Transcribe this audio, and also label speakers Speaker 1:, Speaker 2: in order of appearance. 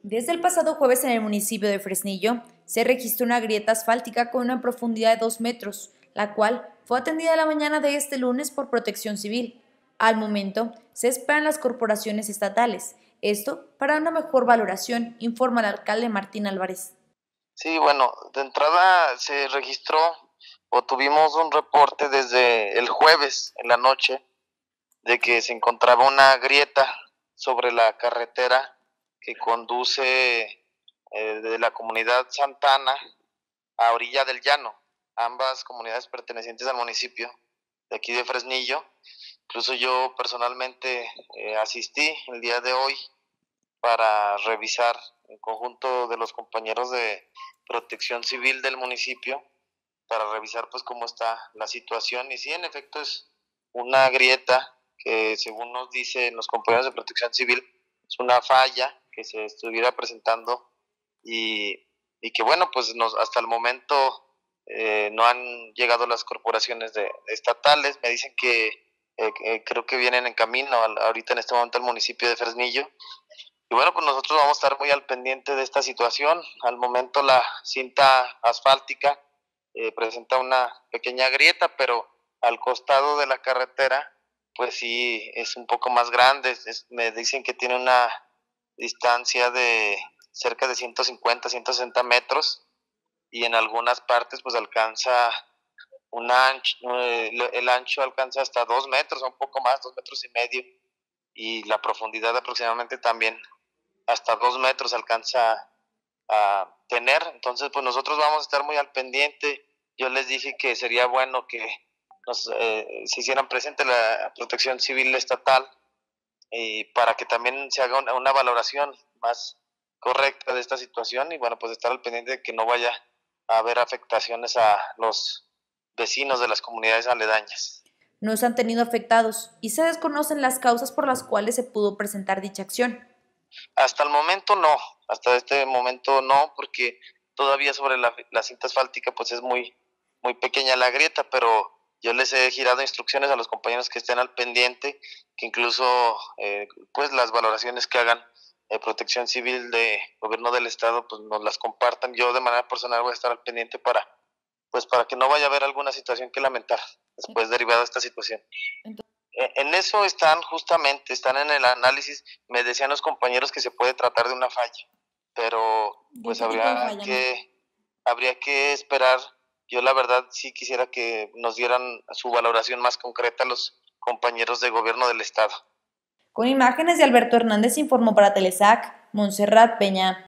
Speaker 1: Desde el pasado jueves en el municipio de Fresnillo se registró una grieta asfáltica con una profundidad de 2 metros, la cual fue atendida la mañana de este lunes por Protección Civil. Al momento, se esperan las corporaciones estatales, esto para una mejor valoración, informa el alcalde Martín Álvarez.
Speaker 2: Sí, bueno, de entrada se registró o tuvimos un reporte desde el jueves en la noche de que se encontraba una grieta sobre la carretera que conduce de la comunidad Santana a Orilla del Llano, ambas comunidades pertenecientes al municipio de aquí de Fresnillo. Incluso yo personalmente asistí el día de hoy para revisar en conjunto de los compañeros de Protección Civil del municipio para revisar pues cómo está la situación. Y sí, en efecto es una grieta que, según nos dicen los compañeros de Protección Civil, es una falla que se estuviera presentando y, y que bueno, pues hasta el momento no han llegado las corporaciones estatales. Me dicen que creo que vienen en camino ahorita en este momento al municipio de Fresnillo. Y bueno, pues nosotros vamos a estar muy al pendiente de esta situación. Al momento la cinta asfáltica presenta una pequeña grieta, pero al costado de la carretera, pues sí, es un poco más grande. Me dicen que tiene una distancia de cerca de 150, 160 metros y en algunas partes pues alcanza el ancho alcanza hasta 2 metros, un poco más, 2,5 metros, y la profundidad aproximadamente también hasta 2 metros alcanza a tener. Entonces, pues nosotros vamos a estar muy al pendiente. Yo les dije que sería bueno que se hicieran presente la Protección Civil estatal para que también se haga una valoración más correcta de esta situación y bueno, pues estar al pendiente de que no vaya a haber afectaciones a los vecinos de las comunidades aledañas.
Speaker 1: No se han tenido afectados y se desconocen las causas por las cuales se pudo presentar dicha acción.
Speaker 2: Hasta el momento no, hasta este momento no, porque todavía sobre la cinta asfáltica pues es muy pequeña la grieta, pero yo les he girado instrucciones a los compañeros que estén al pendiente, que incluso pues las valoraciones que hagan Protección Civil de Gobierno del Estado pues nos las compartan. Yo de manera personal voy a estar al pendiente para que no vaya a haber alguna situación que lamentar después derivada de esta situación. En eso están en el análisis. Me decían los compañeros que se puede tratar de una falla, pero pues habría que esperar. Yo la verdad sí quisiera que nos dieran su valoración más concreta los compañeros de gobierno del estado.
Speaker 1: Con imágenes de Alberto Hernández informó para Telesac, Montserrat Peña.